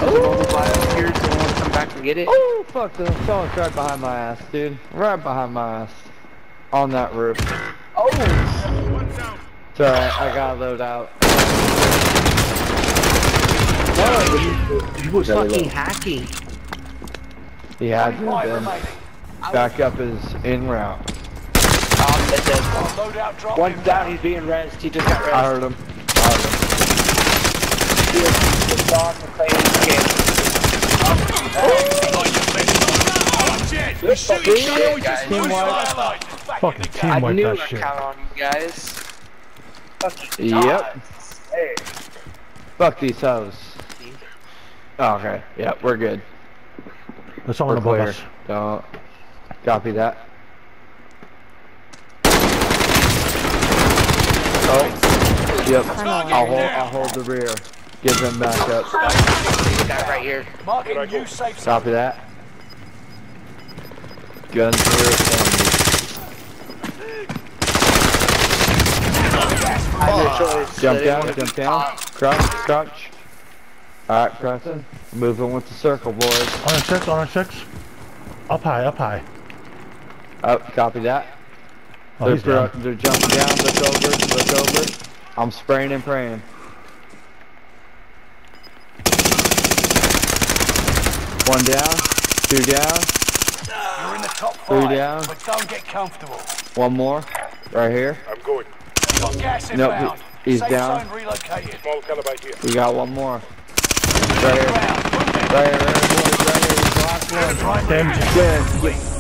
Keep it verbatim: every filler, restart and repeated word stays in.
mobile bio here. Someone want to come back and get it? Oh, fuck, someone's right behind my ass, dude. Right behind my ass. On that roof. Oh! It's alright, I gotta load out. No, he, he was fucking hacking. He had to have been. Backup is en route. Um, it says, one's down, he's being rezzed. He just got rezzed. I heard him. I heard him. He was just on the plane again. Team wipe. Fucking team I wipe knew that I shit. count on you guys. Fucking Yep. Hey. Fuck these hoes. Oh, okay. Yep, we're good. There's someone We're above clear. us. Don't copy that. Oh. Yep. I'll hold. I'll hold the rear. Give them back up. That right here. Copy that. Guns here for Oh. Jump down, jump down. Crouch, crouch. Alright, crouching. Moving with the circle, boys. On a six, on a six. Up high, up high. Up, copy that. Oh, they're, he's down. they're jumping down, look over, look over. I'm spraying and praying. One down, two down. You're in the top Three five, down. but don't get comfortable. One more, right here. I'm going. Got gas Nope, inbound. he- he's Safe down. zone relocated. Small caliber here. We got one more. Right here, right here, right here, boys, right here. He's the last one. Damn. Good.